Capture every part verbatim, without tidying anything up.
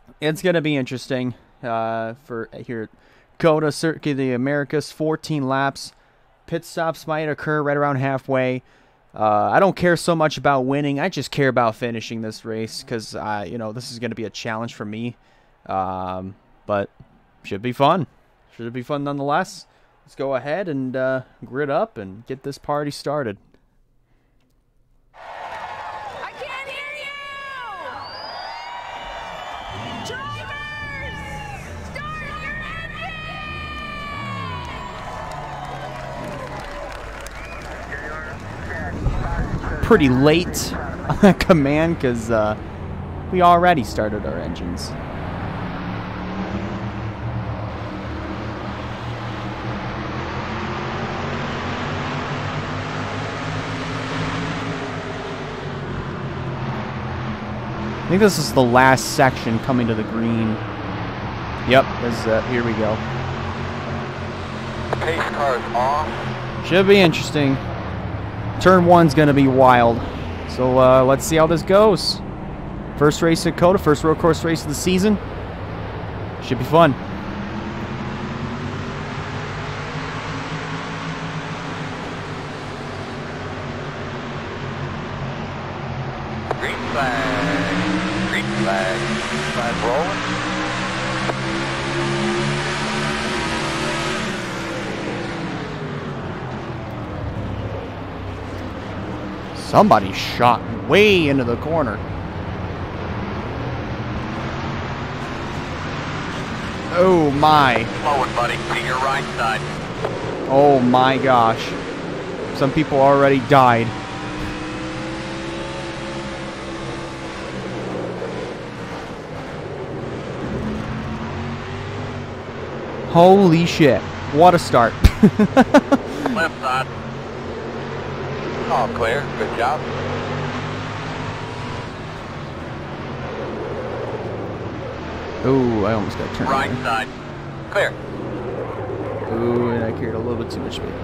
It's going to be interesting uh, for here. COTA Circuit of the Americas, fourteen laps. Pit stops might occur right around halfway. Uh, I don't care so much about winning. I just care about finishing this race because, uh, you know, this is going to be a challenge for me. Um, but should be fun. Should be fun nonetheless. Let's go ahead and uh, grid up and get this party started. I can't hear you! Drivers! Start your Pretty late on that command because uh, we already started our engines. I think this is the last section coming to the green. Yep, this is it. Here we go. Pace cars off. Should be interesting. Turn one's gonna be wild. So uh, let's see how this goes. First race at COTA, first road course race of the season. Should be fun. Green flag. Green flag. Flag rolling. Somebody shot way into the corner. Oh my. Slowing, buddy. To your right side. Oh my gosh. Some people already died. Holy shit. What a start. Left side. All clear. Good job. Oh, I almost got turned. Right there. side. Clear. Ooh, and I carried a little bit too much weight.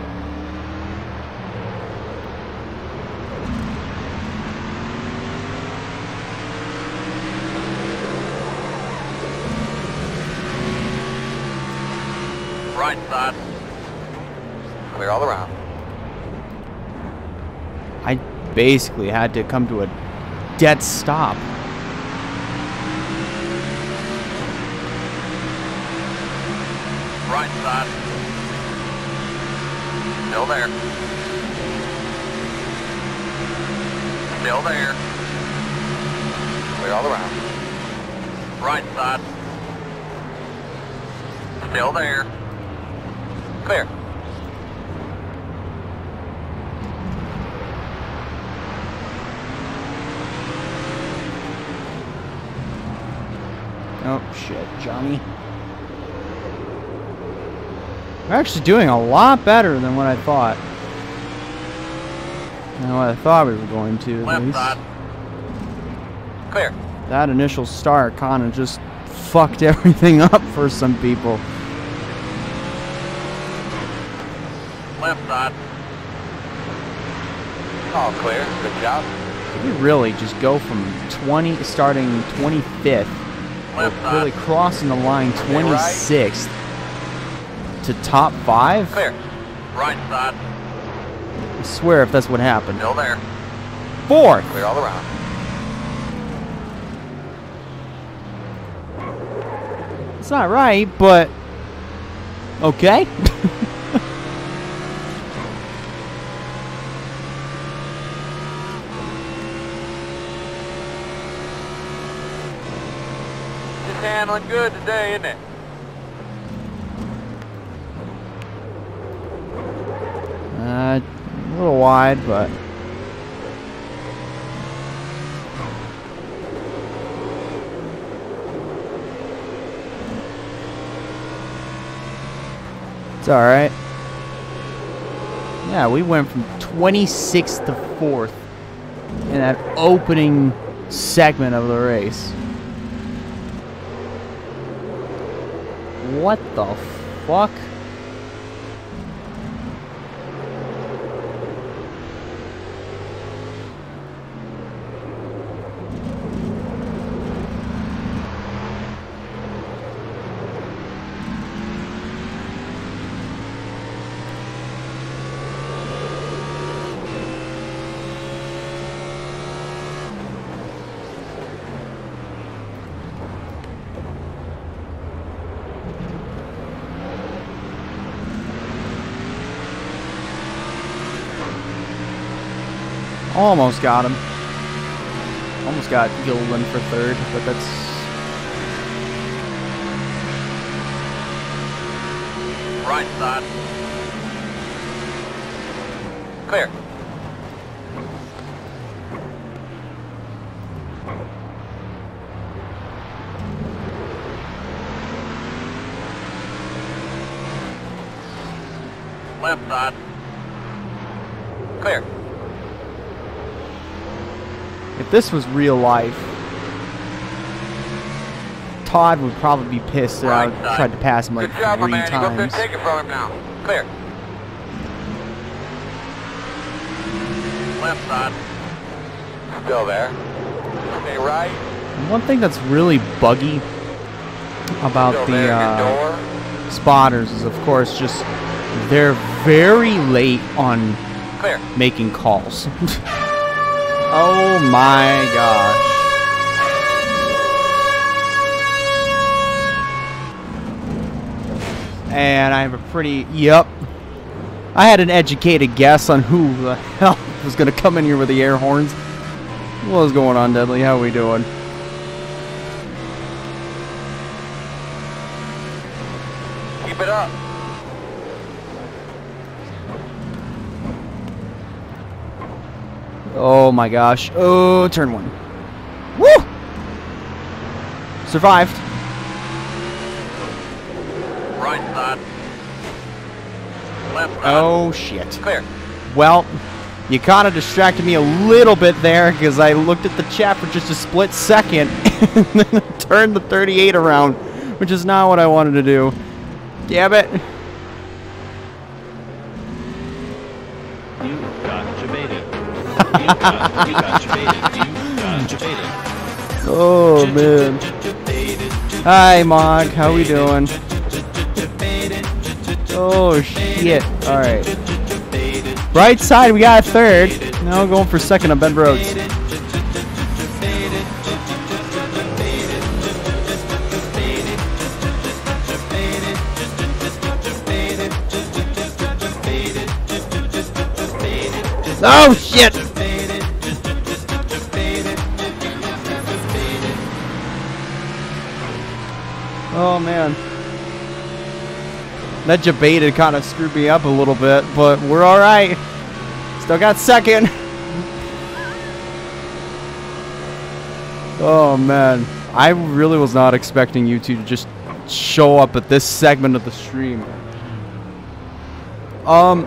Right side. Clear all around. I basically had to come to a dead stop. Right side. Still there. Still there. Clear all around. Right side. Still there. Clear. Oh shit, Johnny. We're actually doing a lot better than what I thought. Than what I thought we were going to, at Left least. side. Clear. That initial start kind of just fucked everything up for some people. Left side. All clear. Good job. We really just go from twenty, starting twenty-fifth, Left side. really crossing the line twenty-sixth to top five. Clear. Right side. I swear if that's what happened. Still there. Fourth. Clear all around. It's not right, but okay. Just handling good today, isn't it? Uh, a little wide, but it's all right. Yeah, we went from twenty-sixth to fourth in that opening segment of the race. What the fuck? Almost got him. Almost got Gilliland for third, but that's... Right side. Clear. Left side. Clear. If this was real life, Todd would probably be pissed that Right I side. tried to pass him like Good job, my three man. You go up there and times. take it from him now. Clear. Left side. Still there. Stay right. One thing that's really buggy about Still the there. uh, Your door. spotters is, of course, just they're very late on Clear. making calls. Oh my gosh. And I have a pretty, yep. I had an educated guess on who the hell was going to come in here with the air horns. What is going on, Deadly? How we doing? Keep it up. Oh my gosh. Oh, turn one. Woo! Survived. Right side. Left side. Oh shit. Clear. Well, you kind of distracted me a little bit there because I looked at the chat for just a split second and then turned the thirty-eight around, which is not what I wanted to do. Damn it. You got jebaited. You got, you got jebaited. You got jebaited. Oh man. Hi Mog, how we doing? Oh shit. Alright. Right side, we got a third. Now we're going for second on Ben Rhodes. Oh shit! Oh man. That jebaited kind of screwed me up a little bit, but we're alright. Still got second. Oh man. I really was not expecting you two to just show up at this segment of the stream. Um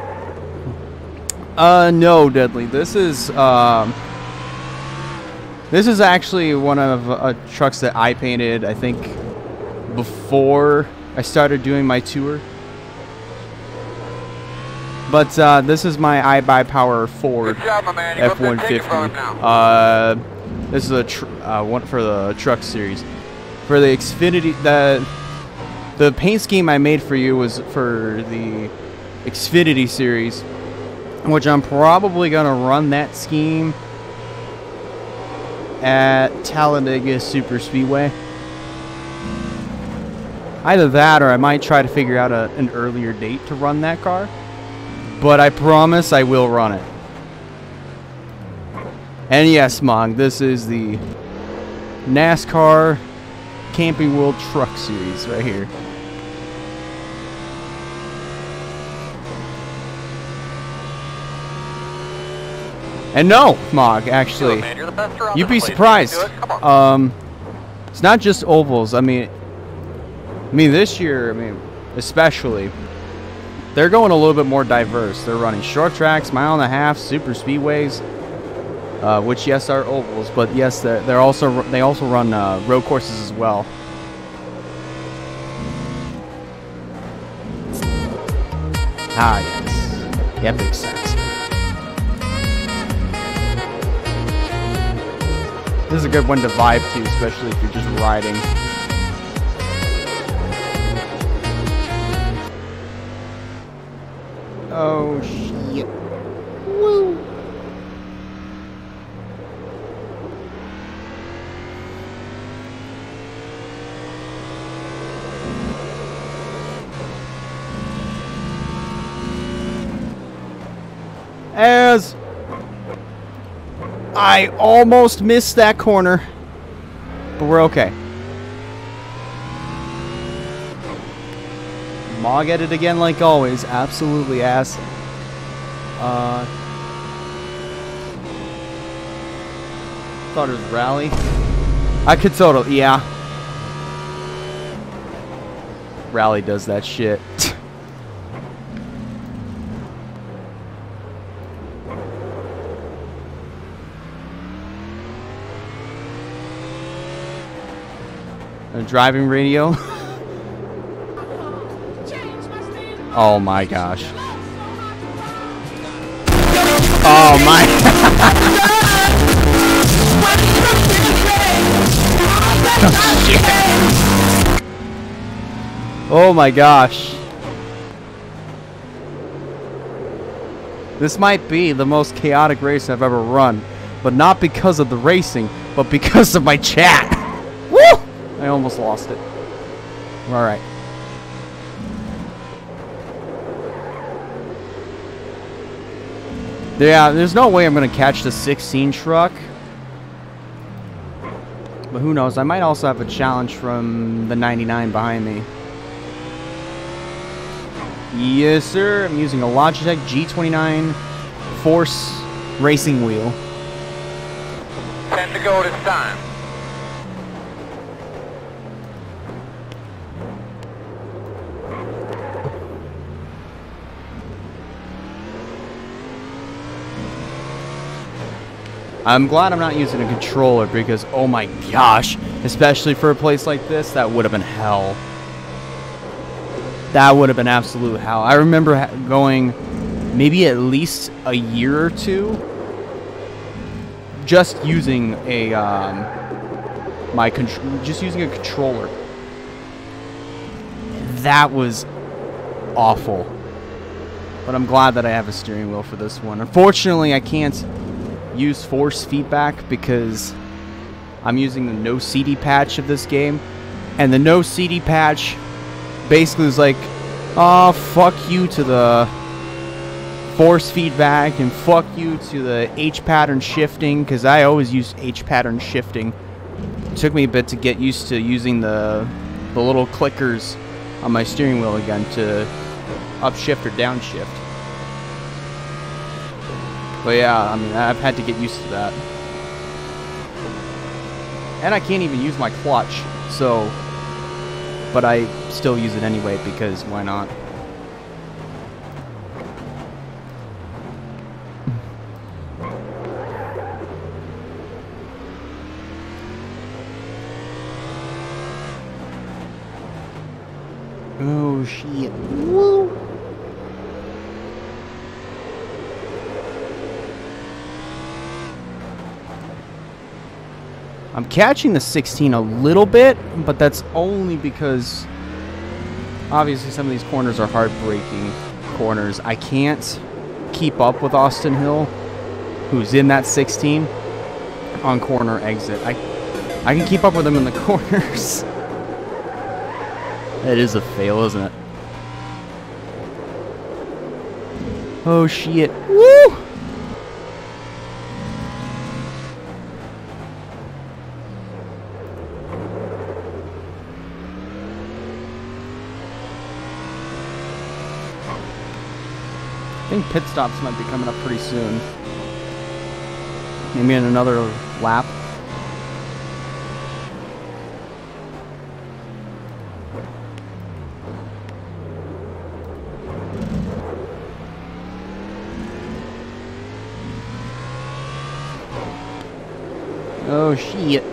Uh no, Deadly. This is um This is actually one of uh, trucks that I painted, I think, before I started doing my tour. But uh, this is my iBuyPower Ford Good job, my man. You go up F there one and take fifty. it from him now. Uh, this is a tr uh, one for the truck series. For the Xfinity, the the paint scheme I made for you was for the Xfinity series, which I'm probably gonna run that scheme at Talladega Super Speedway. Either that, or I might try to figure out a, an earlier date to run that car. But I promise I will run it. And yes, Mog, this is the NASCAR Camping World Truck Series right here. And no, Mog, actually, Do it, man. You're the best around you'd this be place. surprised. Do it. Come on. Um, it's not just ovals. I mean, I mean this year, I mean, especially, they're going a little bit more diverse. They're running short tracks, mile and a half, super speedways, uh, which yes are ovals, but yes, they're, they're also they also run uh, road courses as well. Ah, yes, the epic sense. This is a good one to vibe to, especially if you're just riding. Oh shit. Woo. As I almost missed that corner, but we're okay. Mog at it again like always. Absolutely ass. Uh, thought it was rally. I could totally, yeah. Rally does that shit. A driving radio. Oh my gosh. Oh my. Oh, shit. Oh my gosh. This might be the most chaotic race I've ever run, but not because of the racing, but because of my chat. Woo! I almost lost it. All right. Yeah, there's no way I'm going to catch the sixteen truck. But who knows? I might also have a challenge from the ninety-nine behind me. Yes, sir. I'm using a Logitech G twenty-nine Force racing wheel. Ten to go this time. I'm glad I'm not using a controller because, oh my gosh, especially for a place like this, that would have been hell. That would have been absolute hell. I remember ha going maybe at least a year or two just using a um, my contr just using a controller. That was awful. But I'm glad that I have a steering wheel for this one. Unfortunately, I can't use force feedback because I'm using the no C D patch of this game, and the no C D patch basically is like, oh, fuck you to the force feedback and fuck you to the H pattern shifting, because I always use H pattern shifting. It took me a bit to get used to using the the little clickers on my steering wheel again to upshift or downshift. But yeah, I mean, I've had to get used to that. And I can't even use my clutch, so... But I still use it anyway, because why not? Oh, shit. Woo! I'm catching the sixteen a little bit, but that's only because obviously some of these corners are hard-braking corners. I can't keep up with Austin Hill, who's in that sixteen, on corner exit. I, I can keep up with him in the corners. That is a fail, isn't it? Oh, shit. Woo! I think pit stops might be coming up pretty soon. Maybe in another lap. Oh, shit.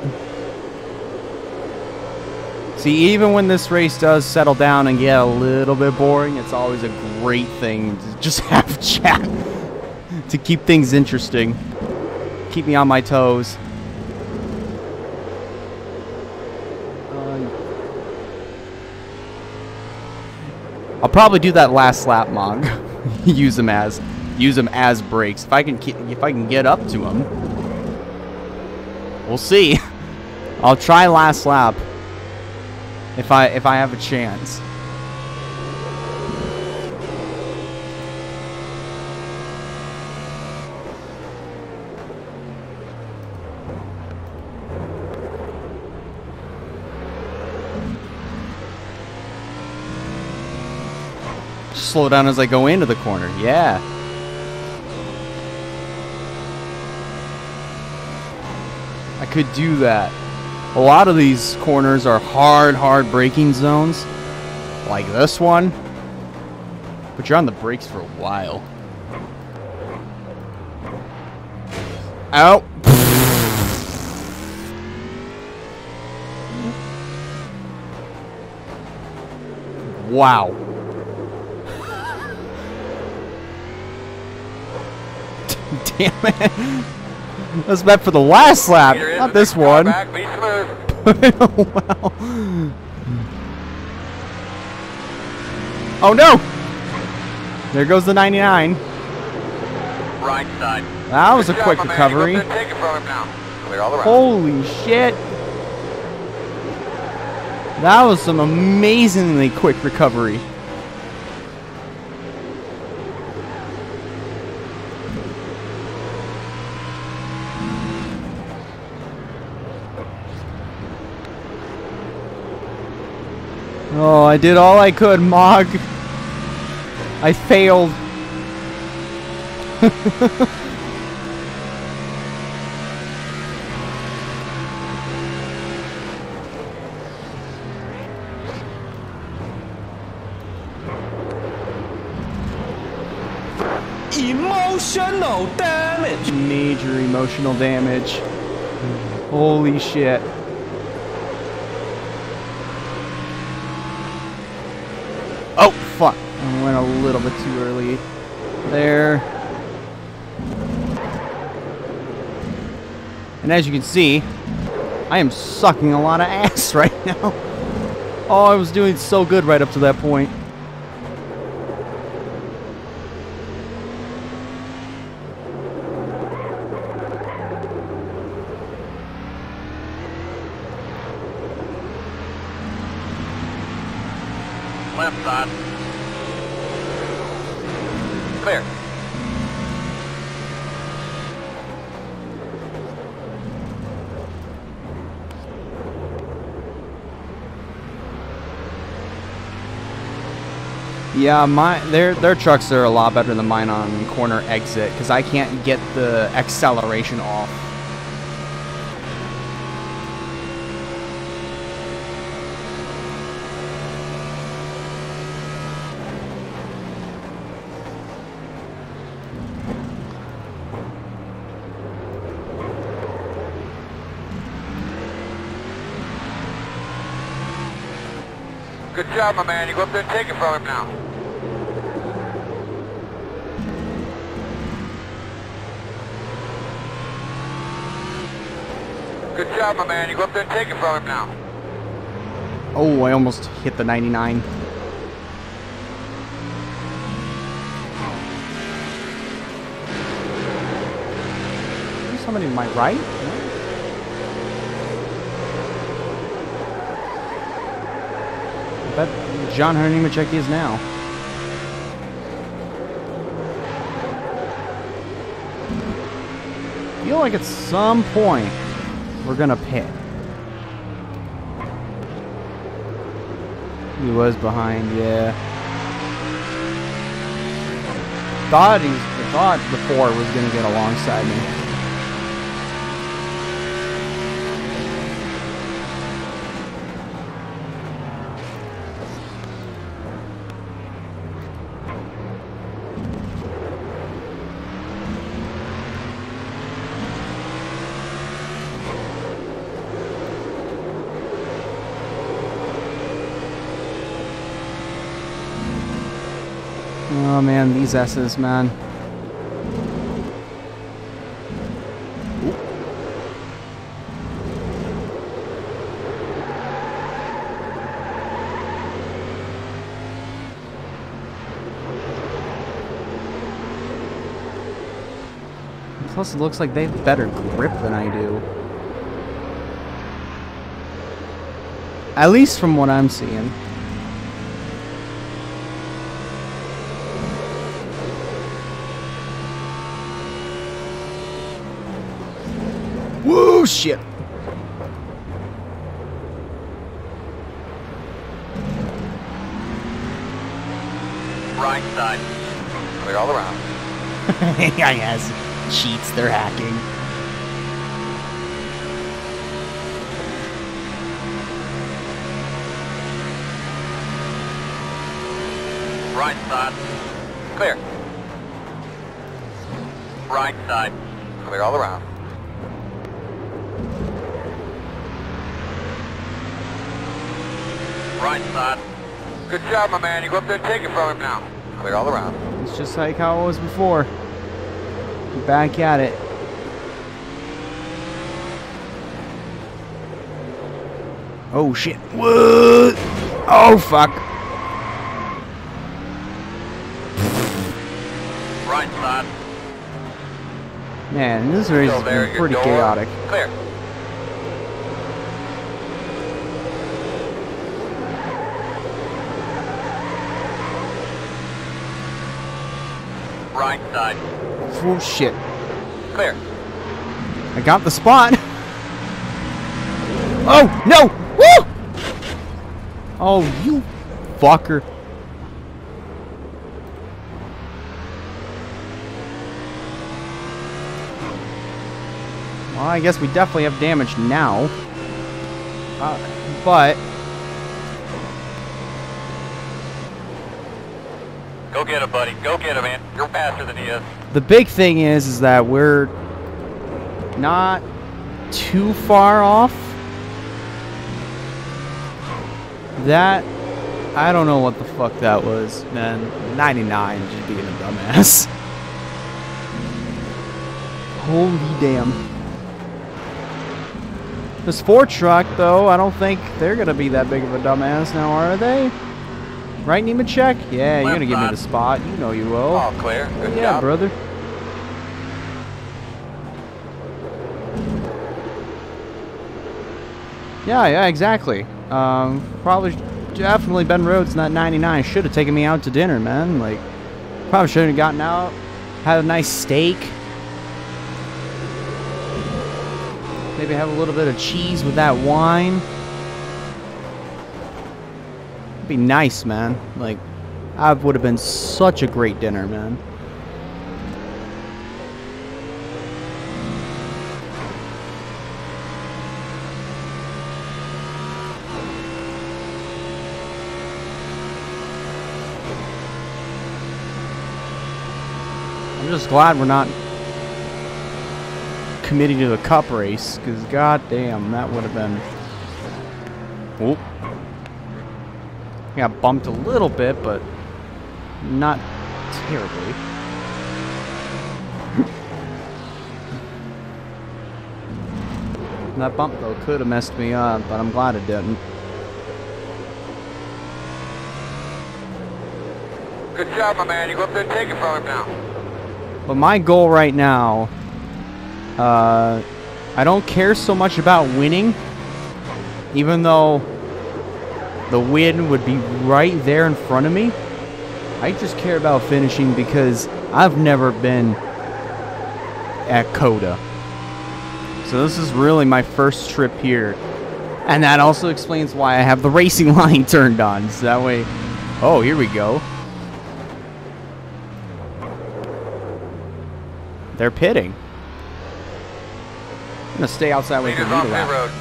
See, even when this race does settle down and get a little bit boring, it's always a great thing to just have chat to keep things interesting. Keep me on my toes. Uh, I'll probably do that last lap, Mog. use them as, use them as brakes. If I can, keep, if I can get up to them, we'll see. I'll try last lap. If I if I have a chance. slow down as I go into the corner. Yeah. I could do that. A lot of these corners are hard, hard braking zones. Like this one. But you're on the brakes for a while. Ow. Wow. Damn it. That's meant for the last lap, not this one. Back, be smooth. Wow. Oh no! There goes the ninety-nine. Right side. That was a Good job, quick my man. recovery. You go up there and take it from him now. Clear all around. Holy shit. That was some amazingly quick recovery. Oh, I did all I could, Mog. I failed. Emotional damage. Major emotional damage. Holy shit. Oh, fuck. I went a little bit too early there. And as you can see, I am sucking a lot of ass right now. Oh, I was doing so good right up to that point. Left side. Clear. Yeah, my their their trucks are a lot better than mine on corner exit because I can't get the acceleration off. Good job, my man. You go up there and take it from him now. Good job, my man. You go up there and take it from him now. Oh, I almost hit the ninety-nine. There's somebody to my right? I bet John Hernimachek is now. I feel like at some point we're gonna pit. He was behind, yeah. Thought he, I thought the Ford was gonna get alongside me. Oh man, these S's, man. Plus, it looks like they have better grip than I do. At least from what I'm seeing. Woo, shit. Right side. Clear all around. I guess. Cheats, they're hacking. Right side. Clear. Right side. Clear all around. Right side. Good job, my man. You go up there and take it from him now. Clear all around. It's just like how it was before. Back at it. Oh shit. What? Oh fuck. Right side. Man, this race Still has there, been your pretty door. chaotic. Clear. Right side. Oh shit. Clear. I got the spot. Oh no! Woo! Oh you fucker. Well, I guess we definitely have damage now. Uh, but Go get him, buddy. Go get him, man. You're faster than he is. the big thing is, is that we're not too far off. That, I don't know what the fuck that was, man. ninety-nine just being a dumbass. Holy damn. This Ford truck, though, I don't think they're gonna be that big of a dumbass now, are they? Right, Nemechek? Yeah, you're gonna give me the spot. You know you will. All clear. Good Yeah, job. brother. Yeah, yeah, exactly. Um, probably, definitely Ben Rhodes, not ninety-nine. Should have taken me out to dinner, man. Like, probably should have gotten out, had a nice steak. Maybe have a little bit of cheese with that wine. It'd be nice, man. Like, I would have been such a great dinner, man. I'm just glad we're not committing to the cup race, because goddamn, that would have been. Whoop. Got bumped a little bit, but not terribly. That bump though could have messed me up, but I'm glad it didn't. Good job, my man. You go up there and take it from him now. But my goal right now, uh, I don't care so much about winning, even though the win would be right there in front of me. I just care about finishing because I've never been at COTA. So this is really my first trip here. And that also explains why I have the racing line turned on. So that way, oh, here we go. They're pitting. I'm gonna stay outside with the Leaders on lead pit lap. road.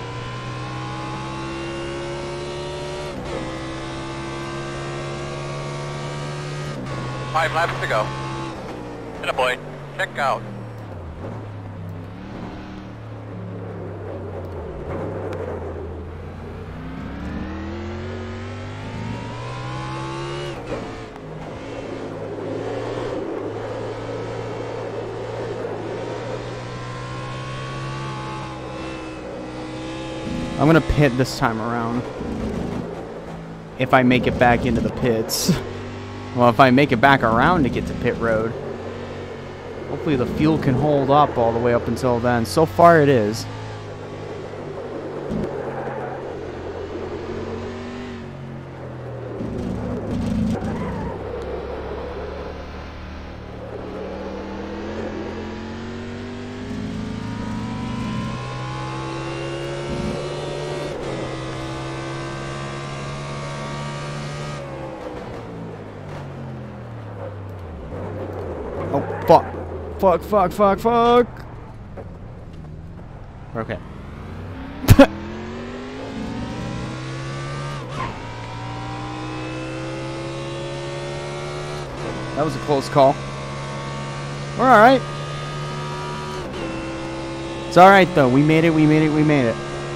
Five laps to go. And a boy. Check out. I'm gonna pit this time around. If I make it back into the pits. Well, if I make it back around to get to pit road. Hopefully the fuel can hold up all the way up until then. So far it is. Fuck, fuck, fuck, fuck. Okay. That was a close call. We're alright. It's alright though. We made it, we made it, we made it.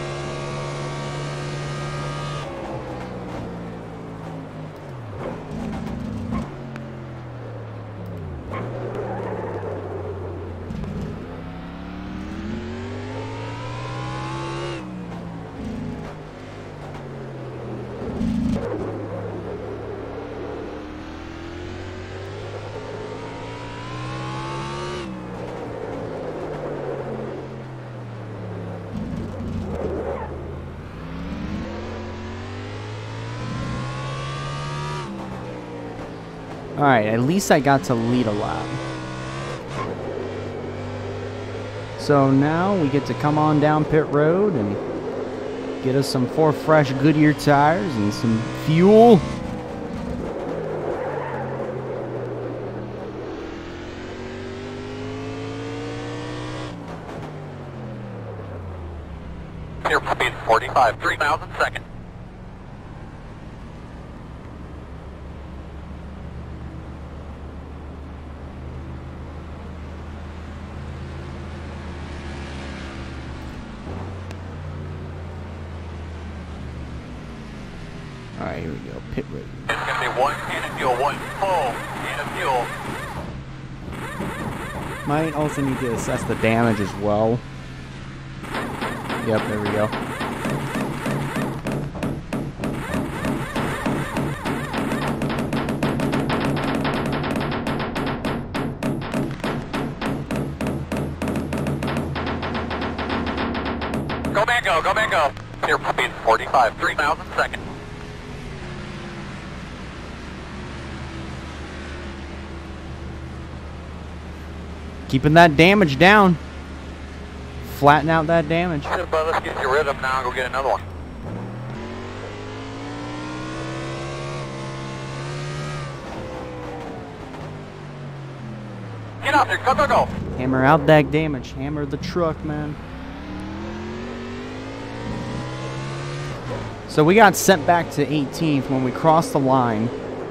Alright, at least I got to lead a lap. So now we get to come on down pit road and get us some four fresh Goodyear tires and some fuel. Near speed forty-five, three miles a second. Alright, here we go. Pit road. It's going to be one can of fuel, one full can of fuel. Might also need to assess the damage as well. Yep, there we go. Go man go, go man go. Near speed forty-five, three miles a second. Keeping that damage down. Flatten out that damage. But let's get you rid of them now and go get another one. Get out there, go, go, go. Hammer out that damage. Hammer the truck, man. So we got sent back to eighteenth when we crossed the line.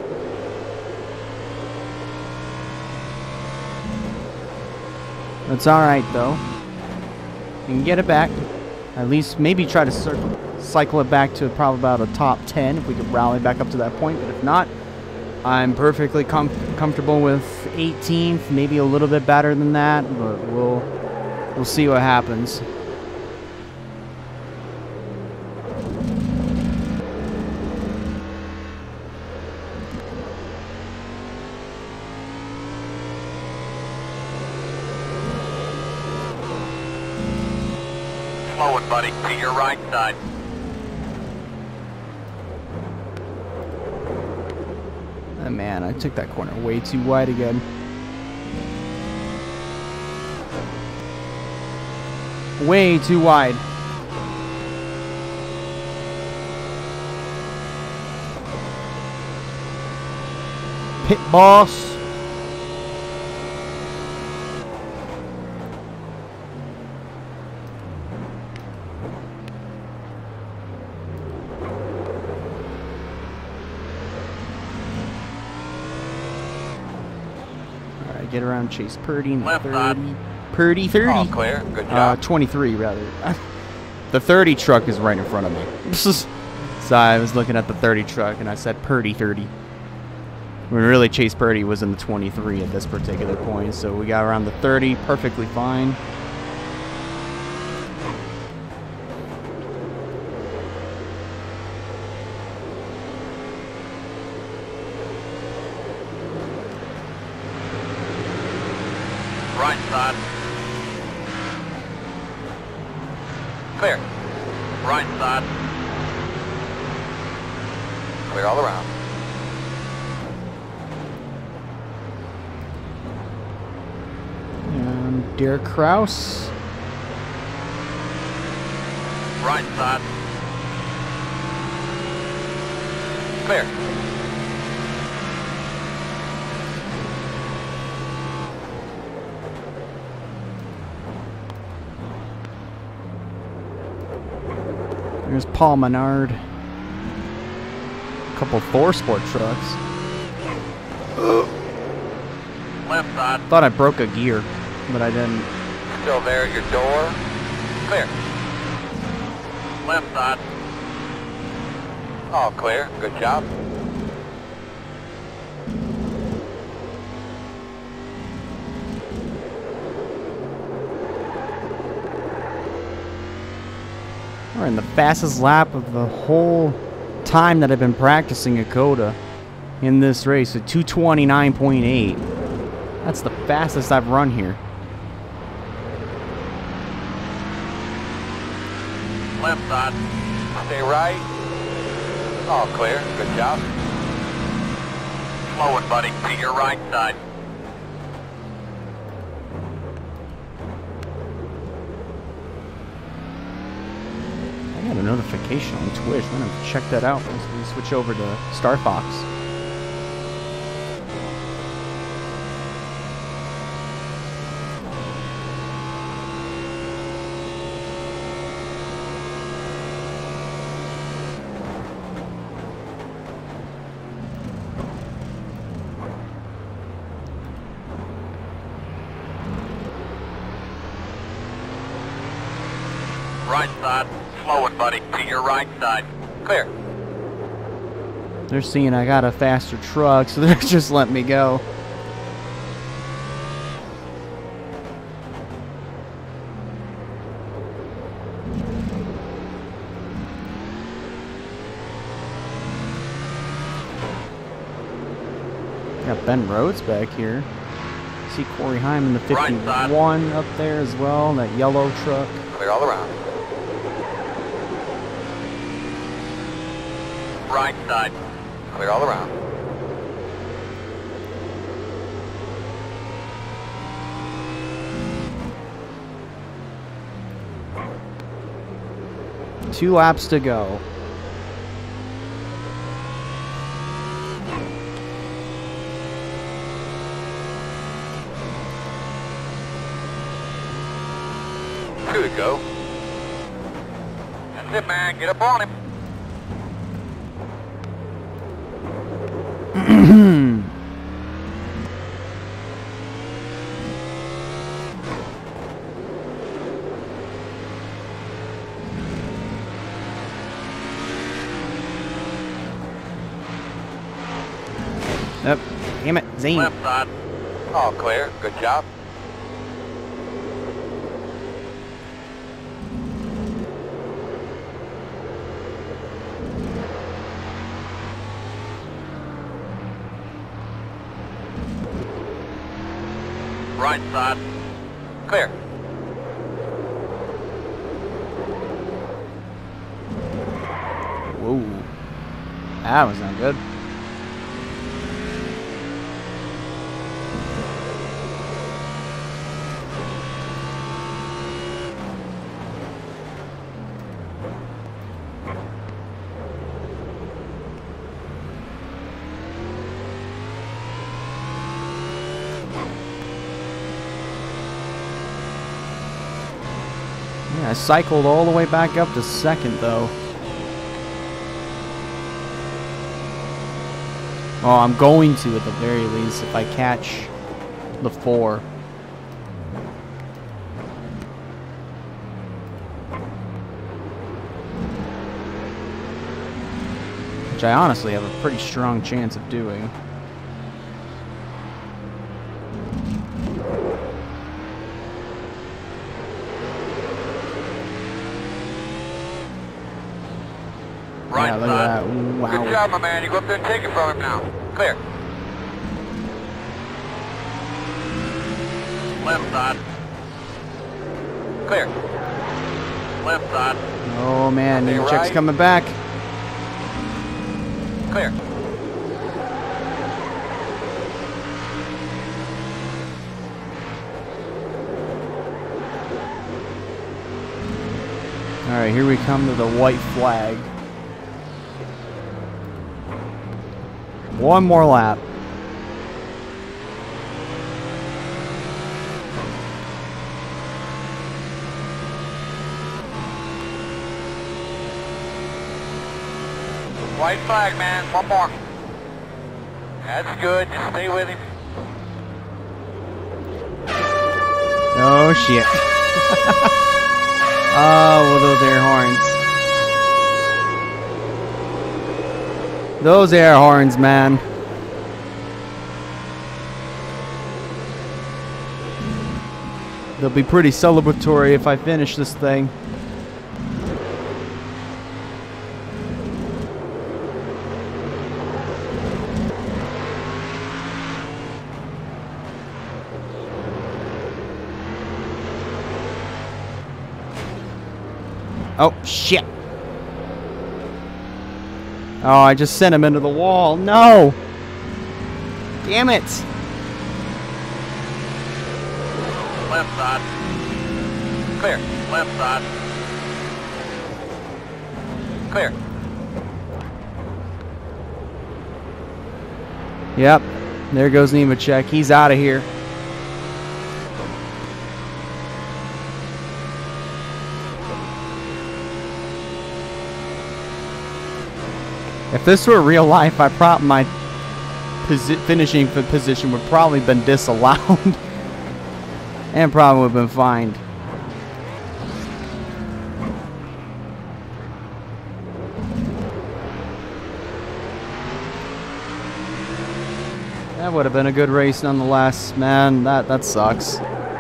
It's alright though. You can get it back. At least maybe try to circle, cycle it back to probably about a top ten if we could rally back up to that point. But if not, I'm perfectly com comfortable with eighteenth, maybe a little bit better than that, but we'll we'll see what happens. Slowing, buddy, to your right side. Oh, man, I took that corner way too wide again. Way too wide. Pit boss. Get around Chase Purdy in the Left side. thirty. Purdy thirty. All clear, good Uh, job. twenty-three rather. The thirty truck is right in front of me. So I was looking at the thirty truck and I said Purdy thirty. When really Chase Purdy was in the twenty-three at this particular point. So we got around the thirty, perfectly fine. Right side. Clear. Right side. Clear all around. And Derek Kraus. Right side. Clear. There's Paul Menard. A couple Thor Sport trucks. Left side. Thought I broke a gear, but I didn't. Still there at your door. Clear. Left side. All clear. Good job. We're in the fastest lap of the whole time that I've been practicing at COTA in this race at two twenty-nine point eight. That's the fastest I've run here. Left side. Stay right. All clear. Good job. Slow it, buddy. To your right side. I got a notification on Twitch. I'm gonna check that out once we switch over to Star Fox. Right side. Slow it, buddy. To your right side. Clear. They're seeing I got a faster truck, so they're just letting me go. Got Ben Rhodes back here. See Corey Heim in the fifty-one up there as well, that yellow truck. Clear all around. Right side. Clear all around. Two laps to go. Two to go. That's it, man. Get up on him. Yep. Damn it, Zane. Left side. All clear. Good job. Right side. Clear. Whoa. That was not good. I cycled all the way back up to second, though. Oh, I'm going to at the very least if I catch the four. Which I honestly have a pretty strong chance of doing. Right Yeah, look side. at that. Wow. Good job, my man. You go up there and take it from him now. Clear. Left side. Clear. Left side. Oh man, Stay Check's right. coming back. Clear. Alright, here we come to the white flag. One more lap. White flag, man. One more. That's good. Just stay with him. Oh shit. Oh, well, those air horns. Those air horns, man. They'll be pretty celebratory if I finish this thing. Oh, shit. Oh, I just sent him into the wall. No! Damn it! Left side. Clear. Left side. Clear. Yep. There goes Nemechek. He's out of here. If this were real life, I probably my posi finishing f position would probably been disallowed and probably would have been fined. That would have been a good race nonetheless, man. That that sucks.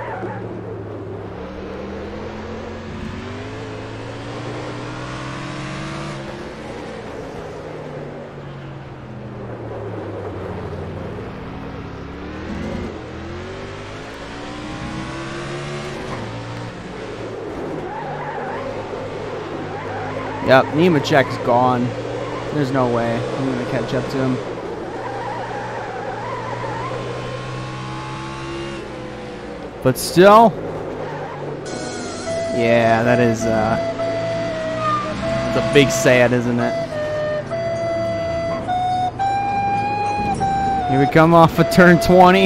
Yep, Nemechek's gone. There's no way I'm gonna catch up to him. But still, yeah, that is uh, it's a big sad, isn't it? Here we come off of turn twenty.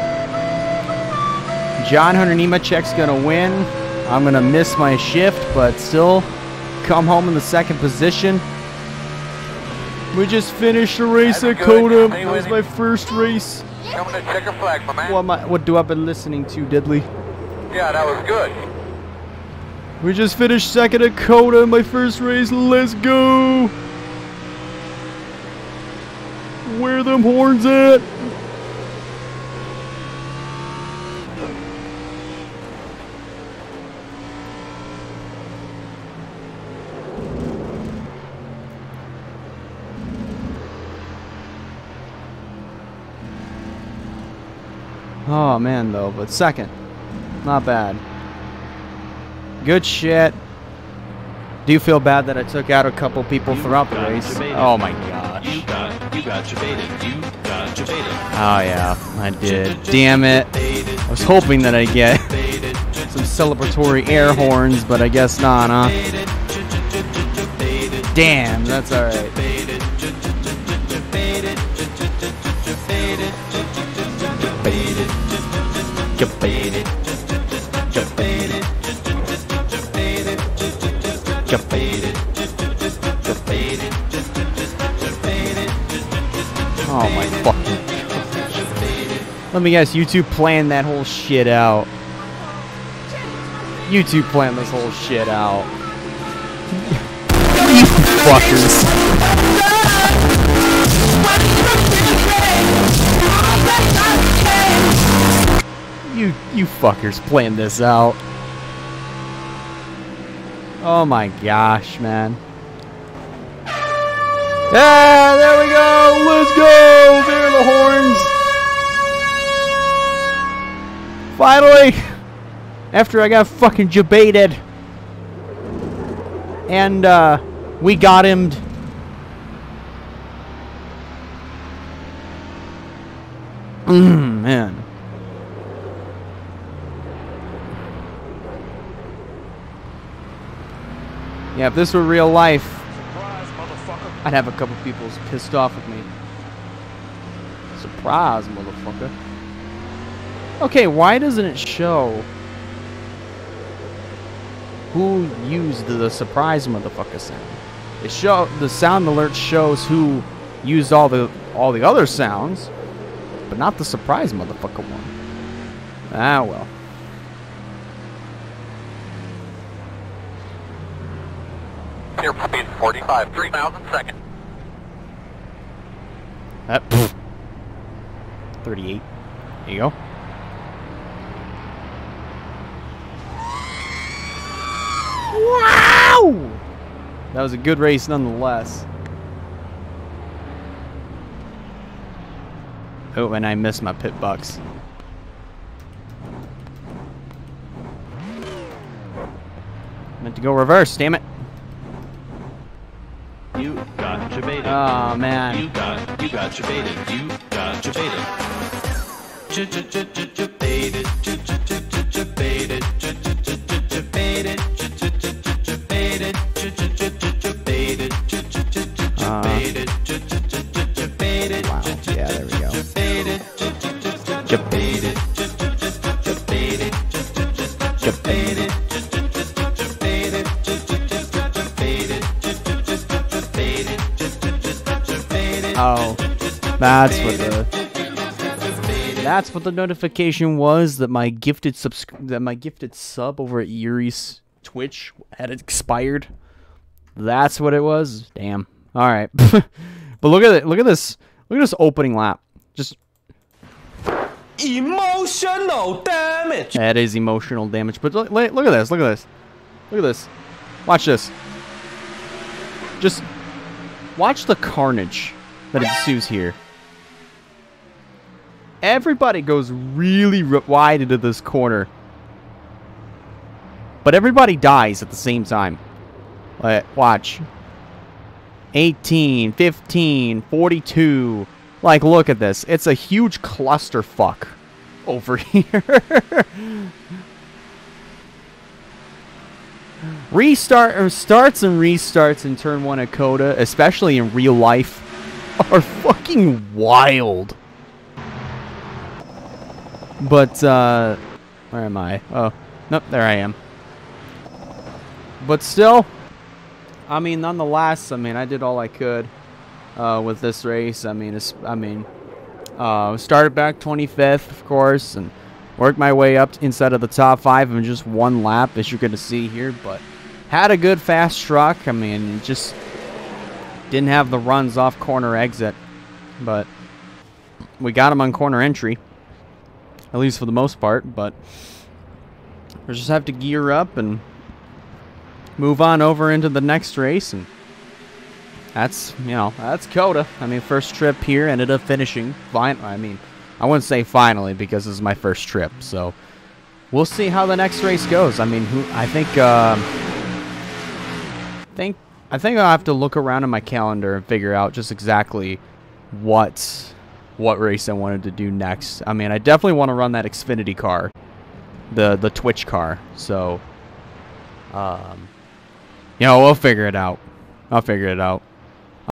John Hunter Nemechek's gonna win. I'm gonna miss my shift, but still come home in the second position. We just finished a race That's at good. Coda. Stay That was with my him. first race. Coming to checker flag, my man. What, am I, what do I been listening to, Diddley? Yeah, that was good. We just finished second at Coda in my first race. Let's go! Where them horns at? Oh man, though, but second. Not bad. Good shit. Do you feel bad that I took out a couple people You throughout the got race? debated. Oh my gosh. You got, you got debated. You got debated. Oh yeah, I did. Damn it. I was hoping that I'd get some celebratory air horns, but I guess not, huh? Damn, that's alright. Debated. Debated. Debated. Debated. Oh my fucking gosh. Let me guess, you two planned that whole shit out. You two planned this whole shit out. You fuckers. You, you fuckers planned this out. Oh my gosh, man. Yeah, there we go. Let's go. There are the horns. Finally, after I got fucking debated, and uh, we got him. Mm, man. Yeah, if this were real life, I'd have a couple people pissed off with me. Surprise, motherfucker. Okay, why doesn't it show who used the surprise motherfucker sound? It show the sound alert shows who used all the all the other sounds, but not the surprise motherfucker one. Ah well. Clear speed forty-five, three thousand seconds. That pfft. thirty-eight. There you go. Wow! That was a good race nonetheless. Oh, and I missed my pit bucks. Meant to go reverse, damn it. You got jebaited. Oh man. You got, you got jebaited. You got jebaited. J-j-j-j-jebaited. J-j-j-j-jebaited. J-j-j-j-jebaited. J-j-j-j-jebaited. J-j-j-j-jebaited. J-j-j-j-jebaited. J-j-j-j-jebaited. Wow. Yeah, there we go. Jebaited. Jebaited. Jebaited. Jebaited. Oh, that's what the that's what the notification was, that my gifted subs that my gifted sub over at Yuri's Twitch had expired. That's what it was. Damn. All right, but look at it. Look at this. Look at this opening lap. Just emotional damage. that is emotional damage. But look, look at this. Look at this. Look at this. Watch this. Just watch the carnage that ensues here. Everybody goes really r wide into this corner, but everybody dies at the same time. Like, watch. eighteen, fifteen, forty-two. Like, look at this. It's a huge clusterfuck over here. Restart or starts and restarts in turn one at Coda, especially in real life, are fucking wild. But uh where am I? Oh, nope, there I am. But still, I mean, nonetheless, I mean, I did all I could uh with this race. I mean, it's, I mean, uh started back twenty-fifth, of course, and worked my way up inside of the top five in just one lap, as you're going to see here, but had a good fast truck. I mean, just didn't have the runs off corner exit, but we got him on corner entry, at least for the most part. But we just have to gear up and move on over into the next race, and that's, you know, that's Coda. I mean, first trip here, ended up finishing fine. I mean, I wouldn't say finally, because this is my first trip, so we'll see how the next race goes. I mean, who I think, uh, think, I think I'll have to look around in my calendar and figure out just exactly what, what race I wanted to do next. I mean, I definitely want to run that Xfinity car, the the Twitch car. So, um, you know, we'll figure it out. I'll figure it out.